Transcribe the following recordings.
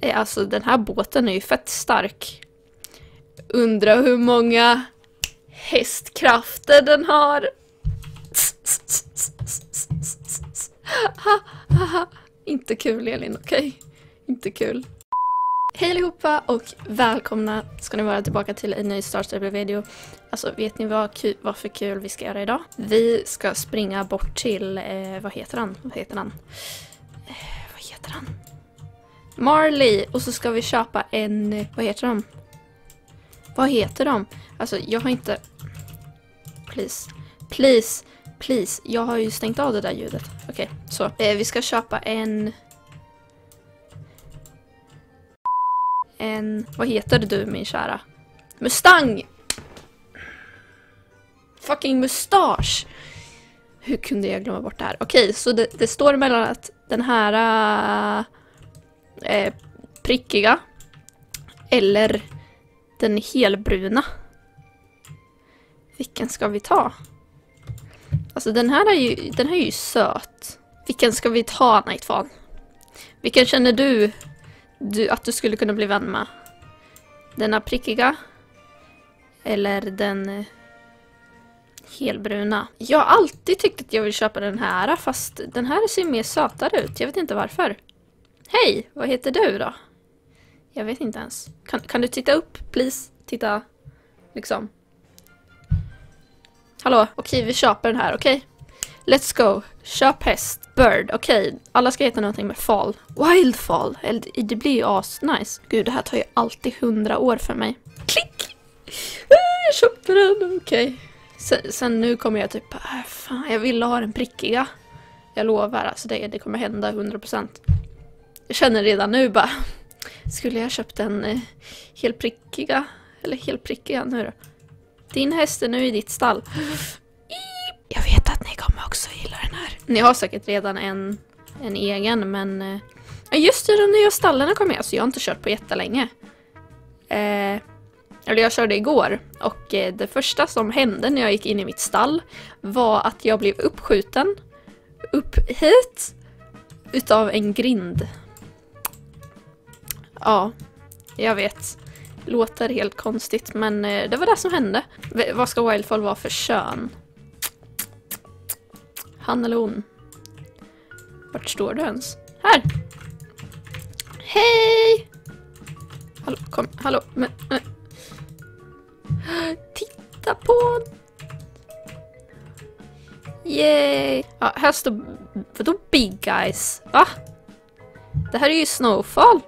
Alltså den här båten är ju fett stark. Undrar hur många hästkrafter den har. Inte kul, Elin, okej? Inte kul. Hej allihopa och välkomna ska ni vara tillbaka till en ny Star Stable-video. Alltså, vet ni vad för kul vi ska göra idag? Vi ska springa bort till, vad heter han? Marley, och så ska vi köpa en, vad heter de? Alltså, jag har inte... Please. Jag har ju stängt av det där ljudet. Okej, så. Vi ska köpa en... Vad heter du, min kära? Mustang! Fucking mustasch! Hur kunde jag glömma bort det här? Okej, så det står mellan att den här prickiga eller den helbruna. Vilken ska vi ta? Alltså den här är ju söt. Vilken ska vi ta, Nightfall? Vilken känner du att du skulle kunna bli vän med? Den här prickiga eller den helbruna? Jag har alltid tyckt att jag vill köpa den här, fast den här ser mer sötare ut. Jag vet inte varför. Hej, vad heter du då? Jag vet inte ens. Kan du titta upp, please? Titta, liksom. Hallå, okej, vi köper den här, okej? Let's go. Köp häst. Bird, okej. Alla ska heta någonting med fall. Wildfall. Det blir ju nice. Gud, det här tar ju alltid 100 år för mig. Klick! Jag köpte den, okej. Sen nu kommer jag typ, fan, jag vill ha den prickiga. Jag lovar, alltså det kommer hända 100%. Jag känner redan nu bara, skulle jag köpt en helt prickiga? Eller helt prickiga nu då? Din häst är nu i ditt stall. Jag vet att ni kommer också gilla den här. Ni har säkert redan en egen, men... just det, de nya stallarna kommer jag. Så jag har inte kört på jättelänge. Eller jag körde igår. Och det första som hände när jag gick in i mitt stall var att jag blev uppskjuten upp hit utav en grind. Ja, jag vet. Låter helt konstigt, men det var det som hände. Vad ska Wildfall vara för kön? Han eller hon? Vart står du ens? Här! Hej! Hallå, kom, hallå. Men. Titta på! Yay! Ja, här står... Vadå big guys? Va? Det här är ju Snowfall.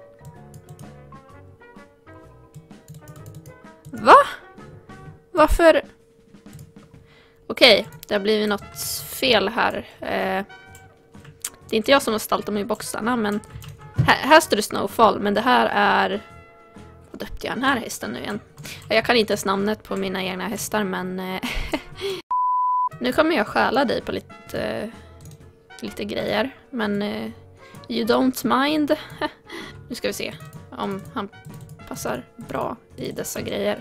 Va? Varför? Okej, det har blivit något fel här. Det är inte jag som har stallt dem i boxarna, men här står det Snowfall, men det här är... Vad döpte jag den här hästen nu igen? Jag kan inte ens namnet på mina egna hästar, men... Nu kommer jag stjäla dig på lite grejer, men you don't mind. Nu ska vi se om han passar bra i dessa grejer.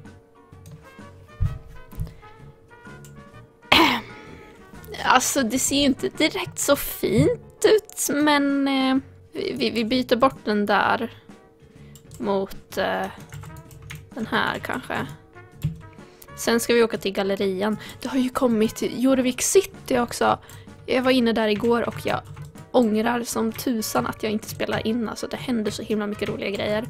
Alltså, det ser ju inte direkt så fint ut, men vi byter bort den där mot den här kanske. Sen ska vi åka till gallerian. Det har ju kommit till Jorvik City också. Jag var inne där igår och jag ångrar som tusan att jag inte spelar in. Alltså, det händer så himla mycket roliga grejer.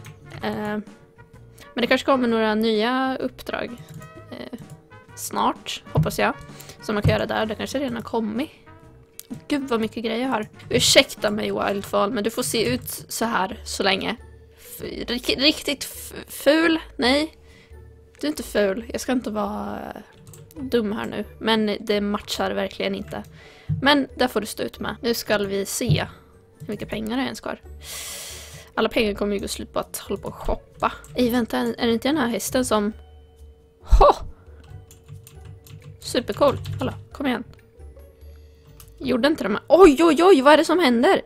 Men det kanske kommer några nya uppdrag snart, hoppas jag, som man kan göra där. Det kanske redan har kommit. Gud vad mycket grejer jag har. Ursäkta mig, Wildfall, men du får se ut så här så länge. Riktigt ful? Nej, du är inte ful. Jag ska inte vara dum här nu, men det matchar verkligen inte. Men där får du stå ut med. Nu ska vi se hur mycket pengar det ens kvar. Alla pengar kommer ju gå slut på att hålla på och shoppa. Vänta, är det inte den här hästen som... Supercool. Hallå, kom igen. Gjorde inte de här... Oj, vad är det som händer?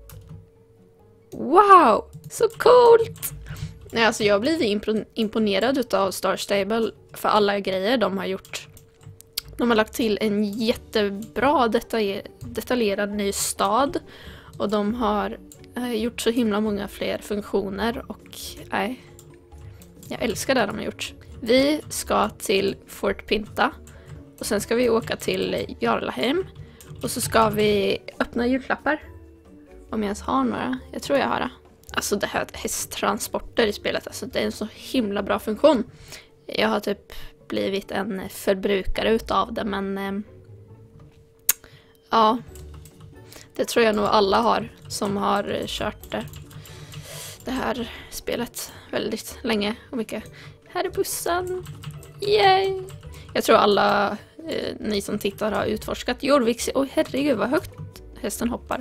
Wow, så coolt! Nej, alltså jag har blivit imponerad av Star Stable för alla grejer de har gjort. De har lagt till en jättebra detaljerad ny stad. Och de har gjort så himla många fler funktioner och nej, jag älskar det de har gjort. Vi ska till Fort Pinta och sen ska vi åka till Jarlaheim och så ska vi öppna julklappar. Om jag ens har några. Jag tror jag har det. Alltså det här hästtransporter i spelet, alltså det är en så himla bra funktion. Jag har typ blivit en förbrukare utav det, men ja, det tror jag nog alla har som har kört det här spelet väldigt länge och mycket. Här är bussen. Yay! Jag tror alla ni som tittar har utforskat Jorvik. Oj, herregud vad högt hästen hoppar.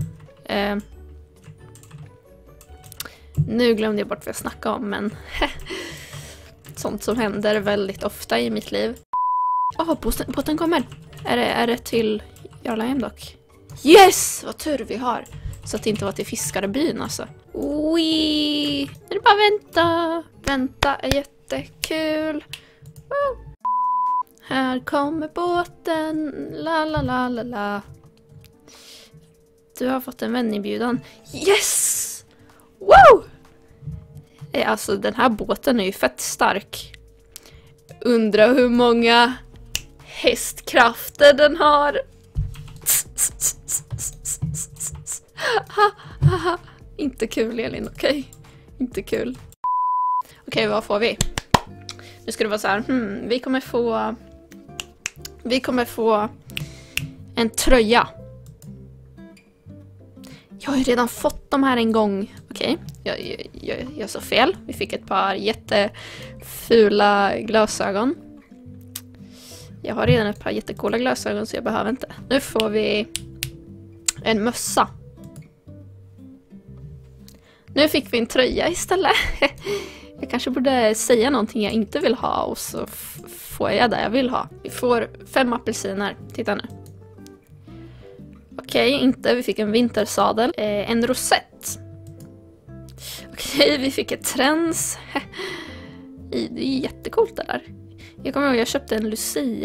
Nu glömde jag bort vad jag snackade om, men sånt som händer väldigt ofta i mitt liv. Båten kommer. Är det till Jarlaheim dock? Yes! Vad tur vi har. Så att det inte var till fiskarbyn alltså. Wee! Nu är det bara vänta. Vänta är jättekul. Woo! Här kommer båten. La la la la la. Du har fått en väninbjudan. Yes! Wow! Alltså den här båten är ju fett stark. Undrar hur många hästkrafter den har. Inte kul, Elin, okej? Inte kul. Okej, vad får vi? Nu ska det vara så här. Vi kommer få en tröja. Jag har ju redan fått de här en gång. Okej, jag sa fel. Vi fick ett par jättefula glasögon. Jag har redan ett par jättekola glasögon så jag behöver inte. Nu får vi en mössa. Nu fick vi en tröja istället. Jag kanske borde säga någonting jag inte vill ha och så får jag det jag vill ha. Vi får 5 apelsiner. Titta nu. Okej, inte. Vi fick en vintersadel. En rosett. Okej, vi fick ett träns. Det är jättecoolt det där. Jag kommer ihåg jag köpte en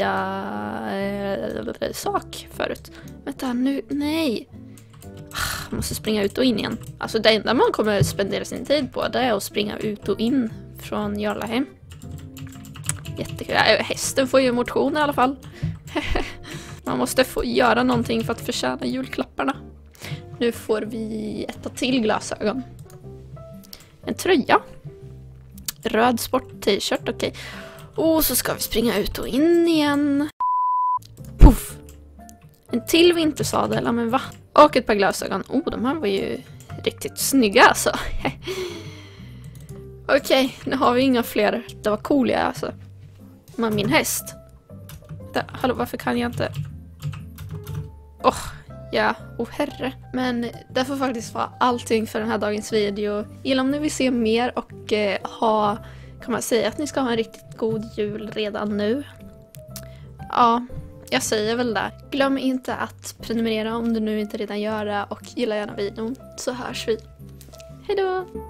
Lucia-sak förut. Vänta, nu... Nej! Jag måste springa ut och in igen. Alltså det enda man kommer spendera sin tid på det är att springa ut och in från Jarlaheim. Jättekul. Hästen får ju motion i alla fall. Man måste få göra någonting för att förtjäna julklapparna. Nu får vi ett till glasögon. En tröja. Röd sport-t-shirt, okej. Och så ska vi springa ut och in igen. Puff! En till vintersadel, ja men va? Och ett par glasögon. De här var ju riktigt snygga alltså. Okej, nu har vi inga fler. Det var coola alltså. Men min häst. Hallå, varför kan jag inte? Ja, herre. Men det får faktiskt vara allting för den här dagens video. Gilla om ni vill se mer och kan man säga att ni ska ha en riktigt god jul redan nu. Ja, jag säger väl det. Glöm inte att prenumerera om du nu inte redan gör det och gilla gärna videon så hörs vi. Hej då!